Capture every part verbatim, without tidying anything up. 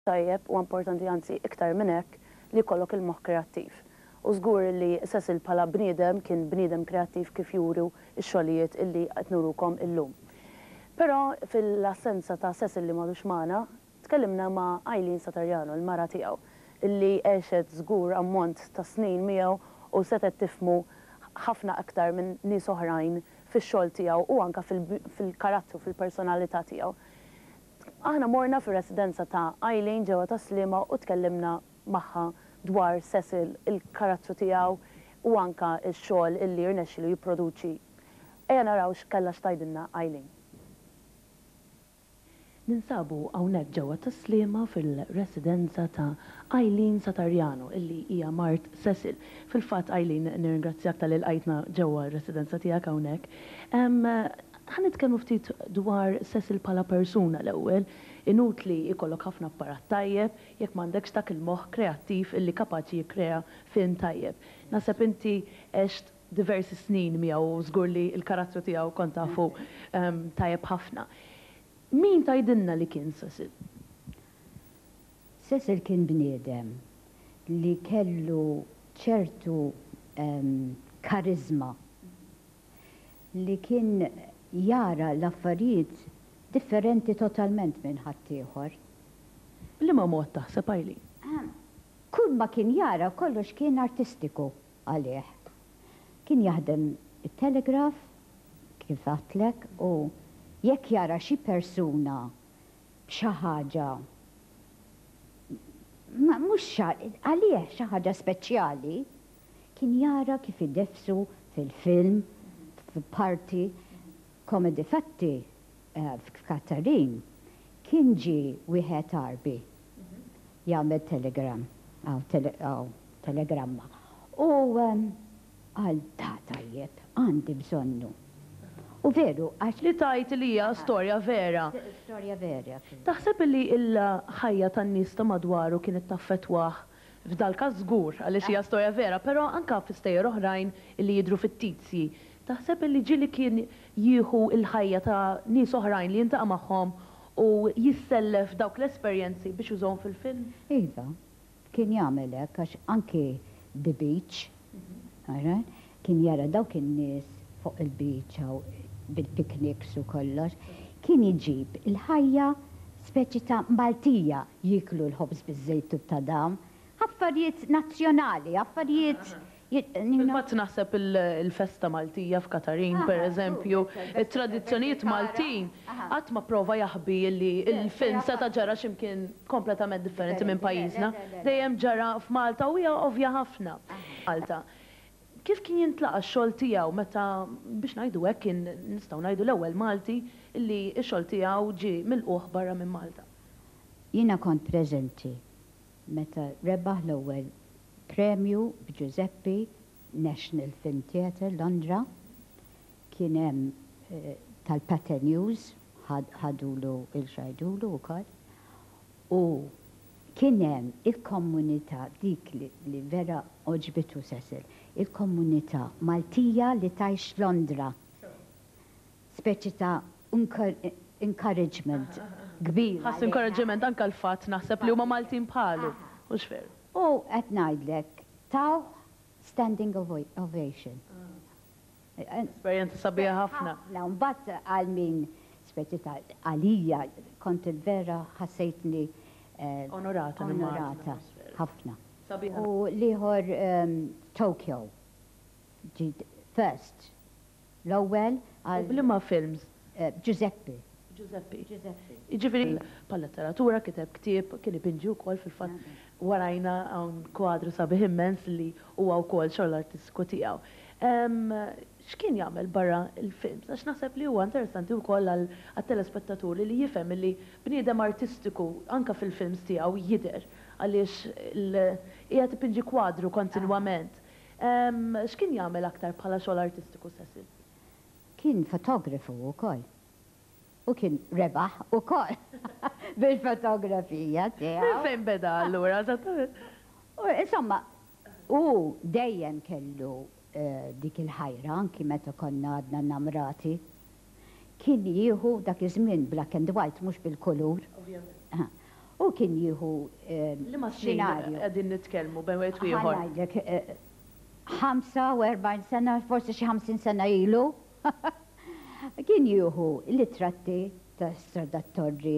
tajjeb u importanti anzi iktar minn hekk li jkollok il-moħħ kreattiv. U żgur li Cecil bħala bniedem kien bniedem kreattiv kif juru x-xogħlijiet illi qed nurukom illum. Però fil-assenza ta' Cecil li m'għadux magħna, tkellimna ma' Il-Satariano, il-mara tiegħu, illi għexet żgur ammont ta' snin miegħu u setet tifmu ħafna aktar minn nies oħrajn fix-xogħol tiegħu u anke fil-karattru, fil-personalità tiegħu. Aħna morna fir-residenza ta' Eileen ġewwa ta' Sliema u tkellimna magħha dwar Cecil, il-karattru tiegħu u anke x-xogħol illi rnexxielu jipproduċi. Ejja naraw x'kellha x'tgħidilna Eileen. Ninsabu hawnhekk ġewwa ta' Sliema fil-residenza ta' Il Satariano illi hija mart Cecil. Fil-fatt Eileen nirringrazzjak tal-ilqajtna ġewwa r-residenza tiegħek hawnhekk. Ħanitkellmu ftit dwar Cecil bħala persuna l-ewwel, inutli jkollok ħafna apparat tajjeb jekk m'għandekx dak il-moħħ kreattiv illi kapaċi jikkrea film tajjeb. Naħseb inti għext diversi snin miegħu u żgur li l-karattru tiegħu kont tafu tajjeb ħafna. Min tgħidilna li kien Cecil? Cecil kien bniedem li kellu ċertu karizma li kien jara l-affarijiet differenti totalment minn ħaddieħor. Liema mod taħseb Eileen? Kull ma kien jara kollox kien artistiku għalih. Kien jaħdem it-telegraf kif għatlek u jekk jara xi persuna b'xi ħaġa mhux għalih xi ħaġa speċjali, kien jara kif idefsu fil-film, fil-parti, komedi fatti f'Katarin, kien ġi wieħed arbi jagħmel telegram, aw telegramma. U għal ta' tajjeb, għandi bżonnu. U veru, għax li tajt li hija storja vera. Storja vera. Taħseb li l-ħajja tan-nies ta' madwaru kienet taffetwaħ f'dal każ żgur għaliex hija storja vera, però anke f'istejjer oħrajn li jidhru fit-tizji. Taħseb li ġili kien jieħu il-ħajja ta' nies oħrajn li jintaqa' magħhom u jissellef dawk l-esperjenzi biex jużhom fil-film? Iva, kien jagħmel hekk għax anke The Beach, kien jara dawk in-nies fuq il-beach bil-pikniks u kollox, kien iġib il-ħajja speċi ta' Maltija jiklu l-ħobż biż-żejt ta' dam, affarijiet nazzjonali, affarijiet. Fil-fatt naħseb il-festa Maltija f'Katarin, per eżempju, il-tradizzjonijiet Maltin, qatt ma prova jaħbi li il-film seta' ġara x'imkien kompletament differenti minn pajjiżna, dejjem ġara f'Malta u hija ovvja ħafna. Malta. Kif kien jintlaqa x-xogħol tiegħu meta biex ngħidu hekk kien nistgħu ngħidu l-ewwel Malti illi x-xogħol tiegħu ġie milquh barra minn Malta? Jiena kont preżenti meta rebaħ l-ewwel premju b'Giuseppi National Film Theatre Londra, kien hemm tal-Pattern News ħadulu il-xajdulu wkoll, u kien hemm il-komunità dik li vera oġbitu Cecil, il-komunità Maltija li tgħix Londra. Speċi ta' encouragement kbir. Ħass encouragement anke l-fatt naħseb li huma Maltin bħalu, mhux veru. U qed ngħidlek taw standing ovation. Esperjenza sabiħa ħafna. Mbagħad għal min speċi ta' għalija kont il-vera ħassejtni onorata onorata ħafna. U liħor Tokyo first l-ewwel għal Bliema films? Giuseppi. Giuseppi. Jiġifieri pal-letteratura kiteb ktieb kien ipinġi wkoll fil-fatt warajna hawn kwadru sabiħ immens li huwa wkoll xogħol artistiku tiegħu. X'kien jagħmel barra il-films? Għax naħseb li huwa interessanti wkoll għat-telespettaturi li jifhem li bniedem artistiku anke fil-films tiegħu jidher għaliex qiegħed ipinġi kwadru kontinwament. X'kien jagħmel aktar bħala xogħol artistiku Cecil? Kien fotografu wkoll. U kien rebaħ ukoll bil-fotografija tiegħu. Fejn beda allura? Insomma, u dejjem kellu dik il-ħajra anki meta konna għadna namrati. Kien jieħu dak iż-żmien black and white mhux bil-kulur. U kien jieħu Li ma snin qegħdin nitkellmu bejn wieħed u ieħor. Ħanajdlek ħamsa u erbgħin sena, forsi xi ħamsin sena ilu. Kien jieħu l-itratti ta' Strada Torri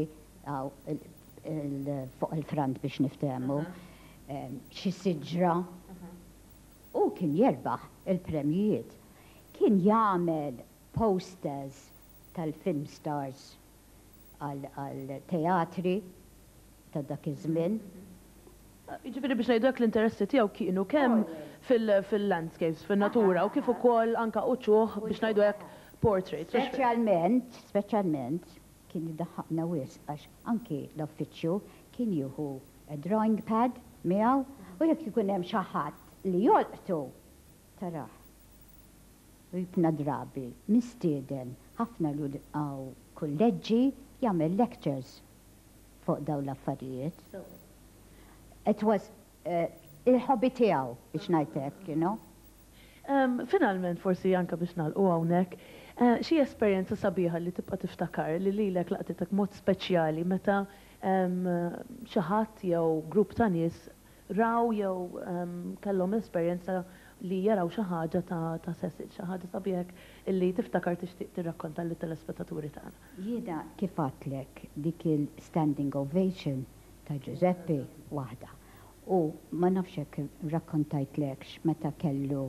fuq il-front biex niftehmu, xi siġra. U kien jerbaħ il-premjiet. Kien jagħmel posters tal-film stars għal-teatri ta' dak iż-żmien. Jiġifieri biex ngħidlek l-interessi tiegħu kienu kemm fil-landscapes, fin-natura u kif ukoll anke uċuħ biex ngħidu hekk portraits. Speċjalment, speċjalment kien jiddaħħaqna wisq għax anke l-uffiċċju kien jieħu drawing pad miegħu u jekk ikun hemm xi ħadd li jolqtu taraħ. U jibna drabi, mistieden, ħafna l għaw kolleġġi jagħmel lectures fuq dawn l-affarijiet. It was il-hobby tiegħu biex ngħidlek, you know. Finalment forsi anke biex nagħlqu hawnhekk, xi esperjenza sabiħa li tibqa' tiftakar li lilek laqtitek mod speċjali meta xi ħadd jew grupp ta' nies raw jew kellhom esperjenza li jaraw xi ħaġa ta' Cecil, xi ħaġa sabiħek illi tiftakar tixtieq tirrakkonta lit telespettaturi tagħna. Jiena kif għadlek dik il-standing ovation ta' Giuseppi waħda. U ma nafx hekk rakkontajtlekx meta kellu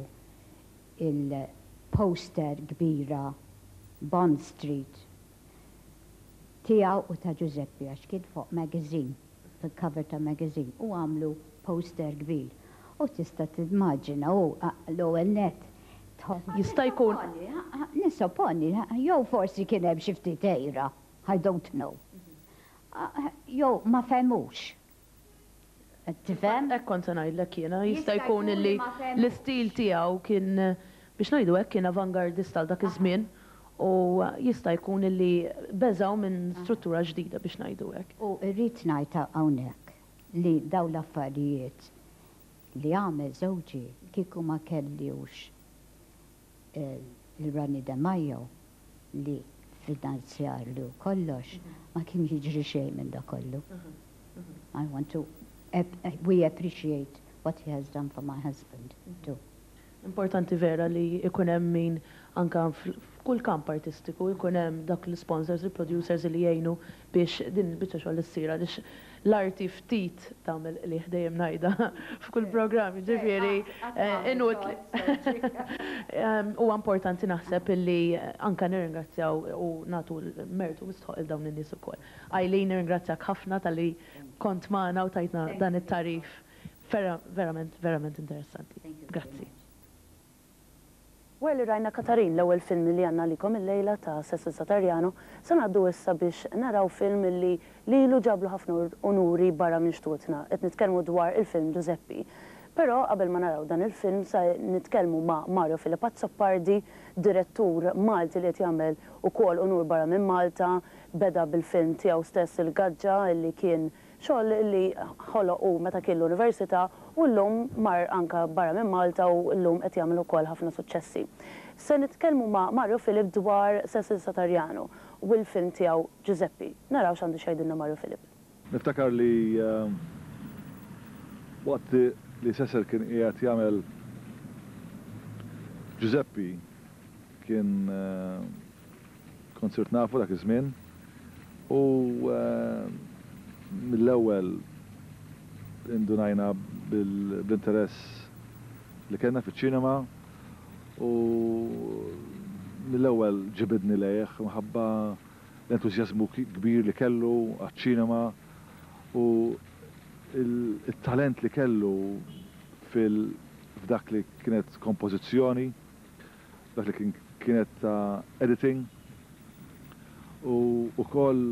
il-poster kbira Bond Street tiegħu u ta' Giuseppi għax kien fuq magazine, fil-cover ta' magazine u għamlu poster kbir. U tista' timmaġina u l-ewwel net. Jista' jkun. Nissopponi, jew forsi kien hemm xi ftit ejra, I don't know. Jew ma femux. Tifhem? Hekk kont se ngħidlek jiena, jista' jkun illi l-istil tiegħu kien biex ngħidu hekk kien avangardista għal dak iż-żmien u jista' jkun illi beżaw minn struttura ġdida biex ngħidu hekk. U rrid ngħid hawnhekk li daw l-affarijiet li għamel żewġi kieku ma kelliwx il-Rani de Majo li finanzjarlu kollox ma kien jiġri xejn minn da kollu. I want to, we appreciate what he has done for my husband too. Importanti vera li ikun hemm min anka f'kull kamp artistiku ikun hemm dak l-sponsors, il-producers li jgħinu biex din il-biċċa xogħol issir għaliex l-arti ftit tagħmel li ħdejjem ngħidha f'kull programm, ġifieri inutli. Huwa importanti naħseb illi anka nirringrazzjaw u nagħtu l-mertu mistħoq il dawn in-nies ukoll. Eileen nirringrazzjak ħafna tal-li kont magħna u tajtna dan it-tarif verament, verament interessanti. Grazzi. Wara li rajna Katarin l-ewwel film li għandna likom il-lejla ta' Cecil Satariano, se ngħaddu issa biex naraw film li lilu ġablu ħafna onuri barra minn xtutna. Qed nitkellmu dwar il-film Giuseppi. Però qabel ma naraw dan il-film se nitkellmu ma' Mario Filipazzo Pardi, direttur Malti li qed jagħmel ukoll onur barra minn Malta, beda bil-film tiegħu stess il-Gaġġa li kien xogħol li ħoloq u meta kien l-università u llum mar anka barra minn Malta u llum qed jagħmel ukoll ħafna suċċessi. Se nitkellmu ma' Mario Filip dwar Cecil Satariano u l-film tiegħu Giuseppi. Naraw x'għandu xejdilna Mario Filip. Niftakar li waqt li Cecil kien qiegħed jagħmel Giuseppi kien konsert nafu dak iż-żmien u mill-ewwel indunajna bil-interess li kellna fiċ-ċinema u mill-ewwel ġibidni lejh minħabba l-entużjażmu kbir li kellu għaċ-ċinema u il-talent li kellu f'dak li kienet kompożizzjoni, dak li kienet editing u wkoll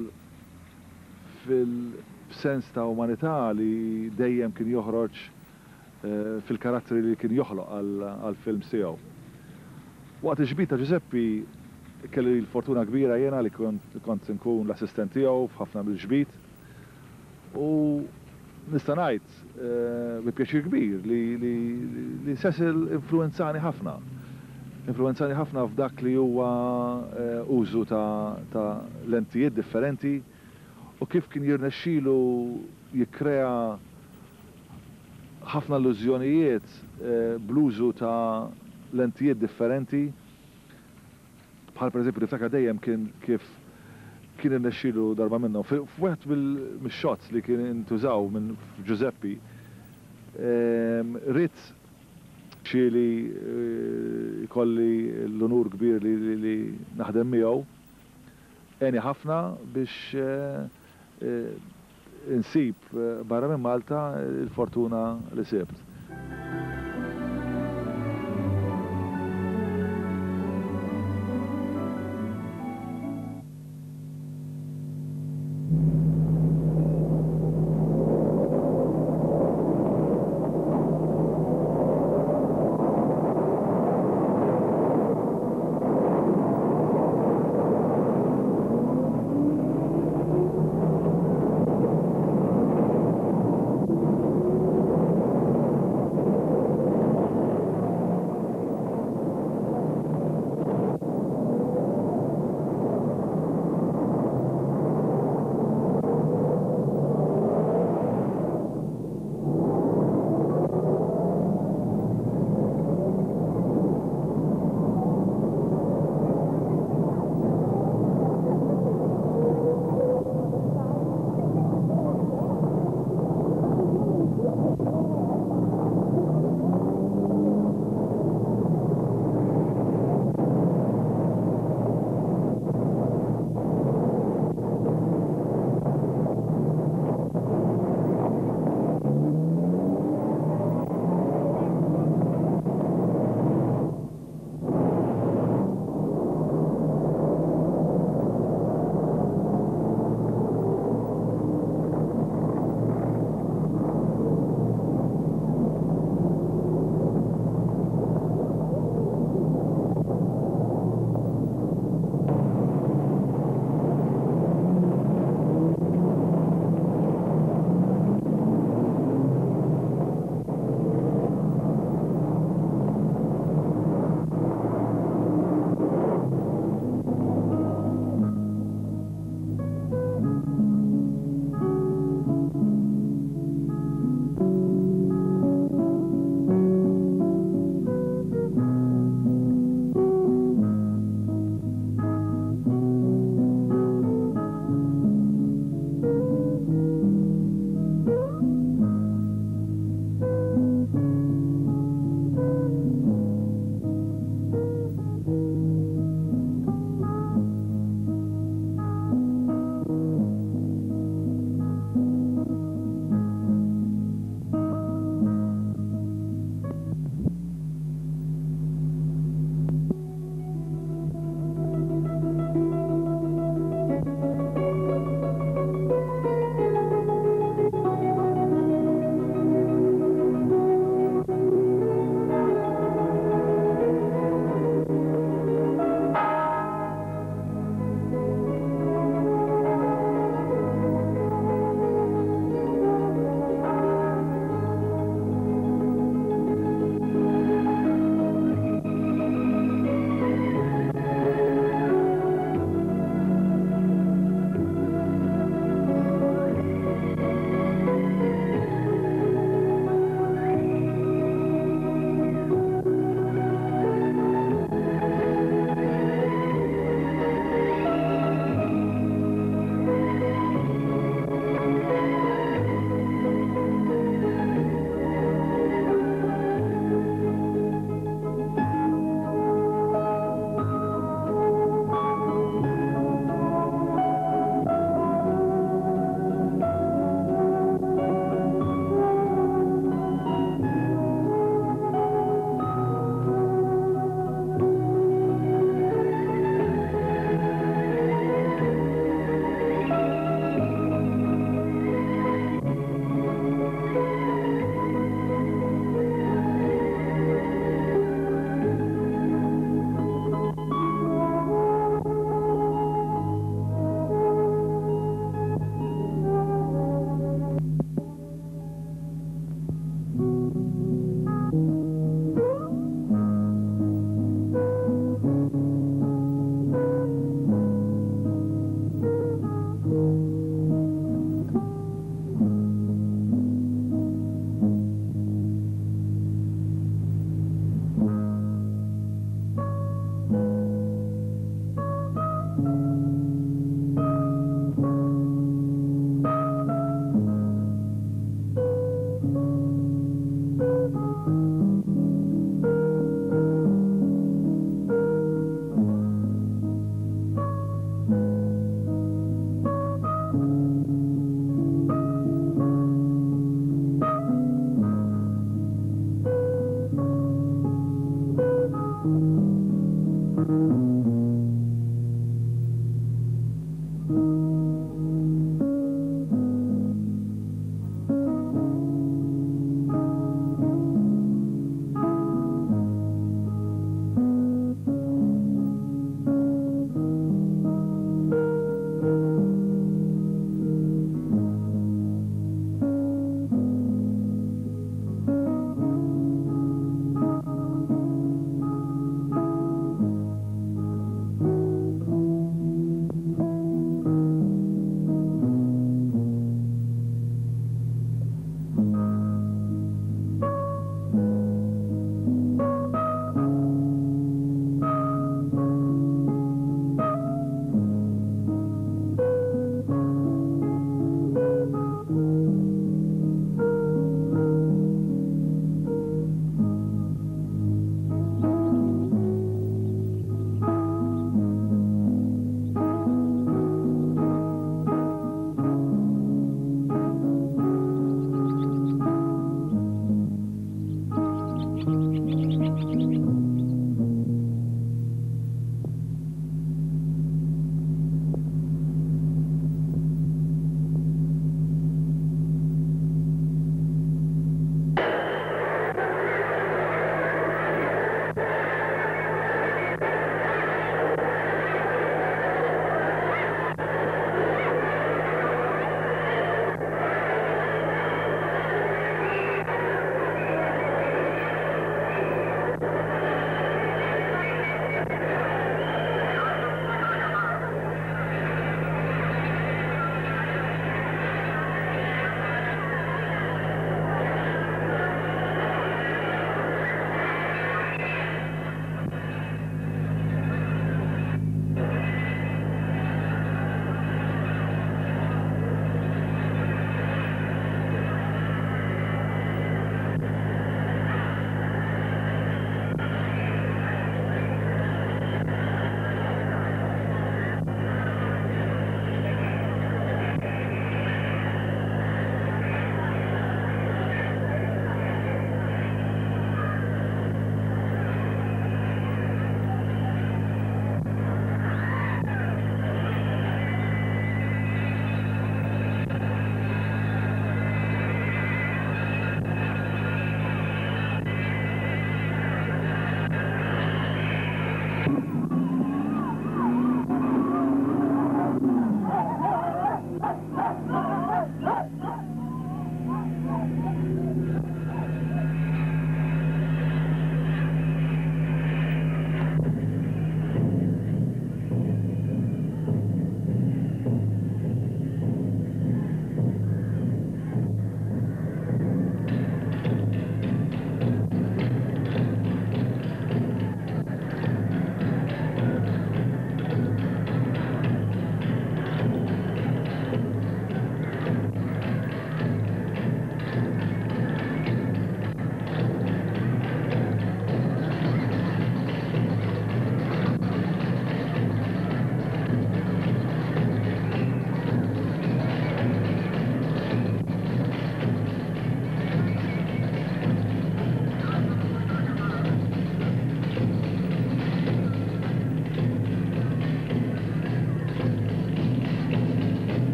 fil-sens ta' umanità li dejjem kien joħroġ fil-karatteri li kien joħloq għal-film tiegħu. Waqt il-ġbit ta' Giuseppi kelli l-fortuna kbira jiena li kont nkun l-assistent tiegħu f'ħafna mill-ġbit u nista' ngħid bi pjaċir kbir li Cecil influenzani ħafna. Influenzani ħafna f'dak li huwa użu ta' lentijiet differenti u kif kien jirnexxielu jikkrea ħafna illużjonijiet bl-użu ta' lentijiet differenti. Bħal pereżempju niftakar dejjem kien kif kien irnexxielu darba minnhom. F'wieħed mill-shots li kien intużaw minn Giuseppi, rid xieli jkolli l-onur kbir li naħdem miegħu għeni ħafna biex insib barra minn Malta il-fortuna li sibt.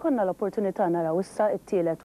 ħajkonna l-opportunità naraw issa it-tielet